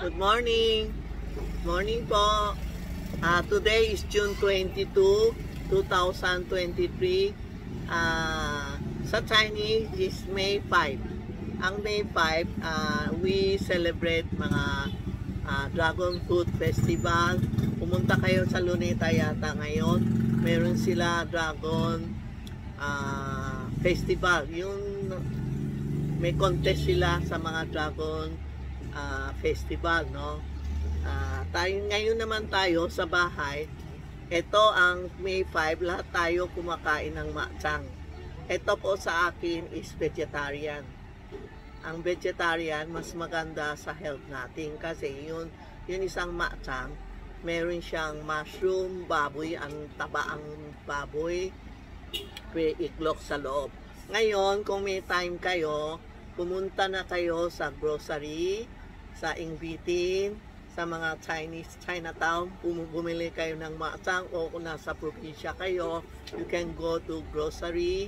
Good morning. Morning po. Today is June 22, 2023. Sa Chinese is May 5. Ang May 5, we celebrate mga Dragon Fruit Festival. Pumunta kayo sa Luneta yata ngayon. Meron sila Dragon Festival. Yung may contest sila sa mga Dragon Festival, no? Ngayon naman tayo sa bahay. Ito ang May 5, lahat tayo kumakain ng machang. Ito po sa akin is vegetarian. Ang vegetarian mas maganda sa health natin kasi yun isang machang, meron siyang mushroom, baboy, ang taba ang baboy, may iklog sa loob. Ngayon, kung may time kayo, pumunta na kayo sa grocery, sa Ingbitin, sa mga Chinatown, bumili kayo ng machang, o kung nasa probinsya kayo, you can go to grocery,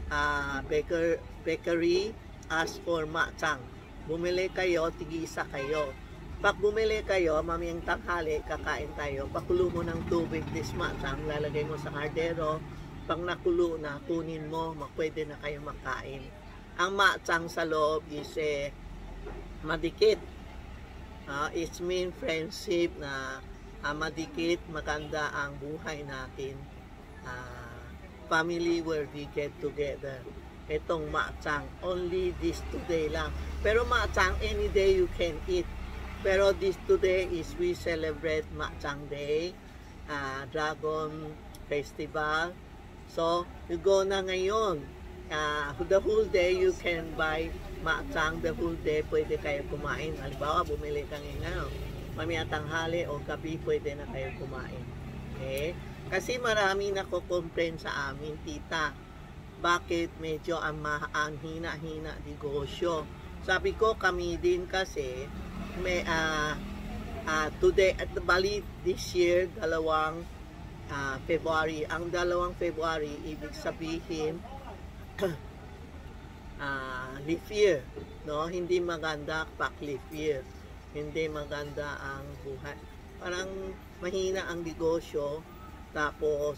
bakery, ask for machang. Bumili kayo, tig-isa kayo. Pag bumili kayo, mamayang tanghali, kakain tayo. Pakulo mo ng tubig, this machang, lalagay mo sa kardero. Pag nakulo na, kunin mo, pwede na kayo makain. Ang machang sa loob is madikit. It means friendship na madikit, maganda ang buhay natin. Family where we get together. Itong machang, only this today lang. Pero machang, any day you can eat. Pero this today is we celebrate machang day, Dragon Festival. So, you go na ngayon. The whole day you can buy machang, the whole day pwede kayo kumain. Halimbawa, bumili ka ngayon, mamaya tanghali o gabi pwede na kayo kumain. Okay? Kasi marami nako-complain sa amin, tita, bakit medyo ang hina-hina negosyo. Sabi ko, kami din kasi may today at the Bali this year, February. Ang 2 February, ibig sabihin leap year, no? Hindi maganda pag leap year. Hindi maganda ang buhay. Parang mahina ang negosyo. Tapos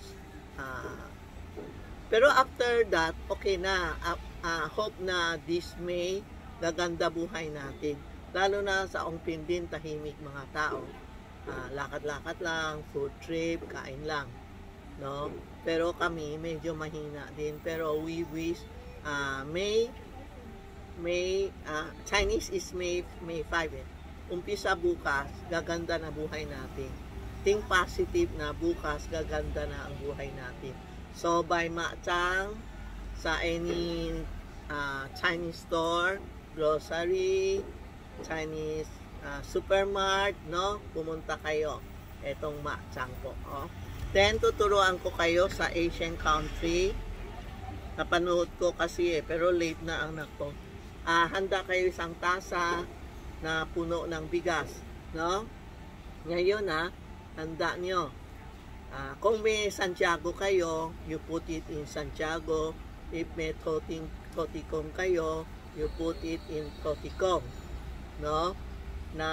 pero after that, okay na. Hope na this May gaganda buhay natin. Lalo na sa Ongpin din, tahimik mga tao. Lakad-lakad lang, food trip, kain lang, no? Pero kami medyo mahina din. Pero we wish Chinese is May 5 Umpisa bukas, gaganda na buhay natin. Think positive na bukas, gaganda na ang buhay natin. So, buy machang sa any Chinese store, grocery, Chinese supermarket, no? Pumunta kayo. Etong machang po, oh. Then, tuturuan ko kayo sa Asian country. Napanood ko kasi pero late na ang nako. Handa kayo isang tasa na puno ng bigas, no? Ngayon handa nyo. Kung may Santiago kayo, you put it in Santiago. If may totikong kayo, you put it in totikong, no? Na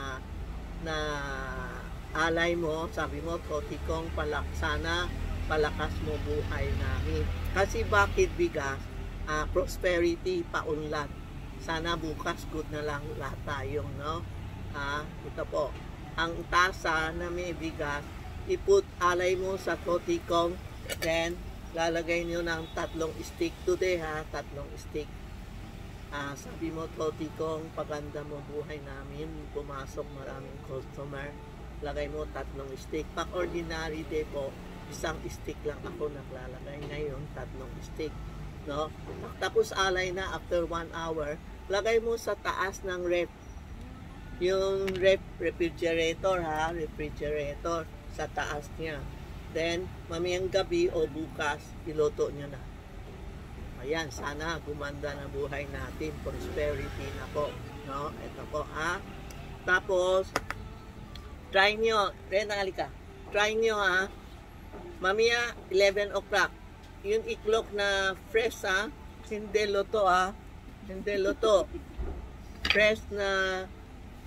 alay mo, sabi mo, totikong sana palakas mo buhay namin. Kasi bakit bigas? Prosperity, paunlad. Sana bukas good na lang lahat tayong, no? Ito po. Ang tasa na may bigas, alay mo sa totikong, then lalagay nyo ng 3 stick today, 3 stick. Sabi mo, totikong, paganda mo buhay namin, pumasok maraming customer, lagay mo 3 stick. Pag ordinary day po, isang stick lang ako naglalagay. Ngayon, 3 stick, no? Tapos alay na after 1 hour, lagay mo sa taas ng ref. Yung refrigerator, refrigerator sa taas niya. Then, mamayang gabi o bukas, iluto nyo na. Ayan, sana gumanda na buhay natin. Prosperity na po, no? Ito po, Tapos, try nyo. Rena, halika. Try nyo, mamaya 11 o'clock. Yung iklog na fresh, hindi luto, hindi luto. Fresh na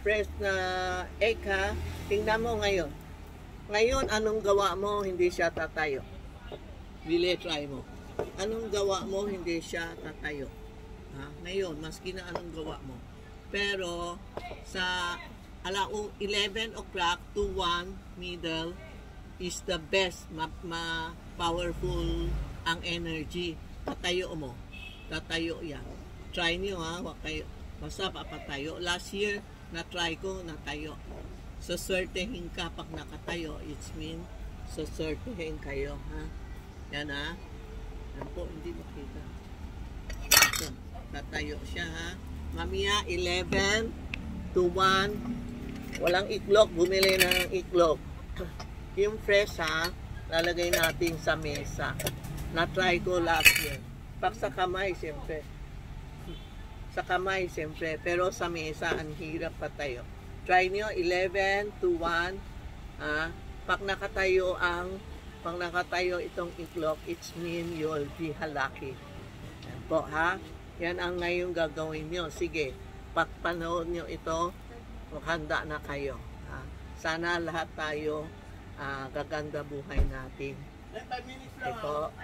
fresh na egg ha. Tingnan mo ngayon. Ngayon, anong gawa mo? Hindi siya tatayo. Bili, try mo. Anong gawa mo? Hindi siya tatayo. Ha? Ngayon, maski na anong gawa mo. Pero, sa 11 o'clock to 1 middle is the best, powerful ang energy. Tatayo mo. Tatayo yan. Try nyo ha. Wag kayo. Basta papatayo. Last year, na-try ko, natayo. So, swertehin ka pag nakatayo. It's mean, so swertehin kayo, ha? Yan, ha? Yan po, hindi makita. So, tatayo siya, ha? Mamaya, 11 to 1. Walang iklog. Bumili ng iklog. Yung fresh, ha? Lalagay natin sa mesa. Na-try ko last year. Pag sa kamay, siyempre. Sa kamay, siyempre. Pero sa mesa, ang hirap patayo. Try nyo, 11 to 1. Pag nakatayo itong iklog, it's mean you'll be lucky. Yan po, ha? Yan ang ngayon gagawin nyo. Sige, pagpanood nyo ito, handa na kayo. Ha? Sana lahat tayo gaganda buhay natin. Ito.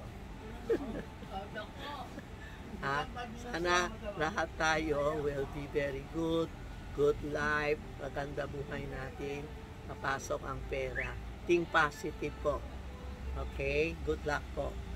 Sana lahat tayo will be very good life, maganda buhay natin, papasok ang pera. Think positive po. Okay? Good luck po.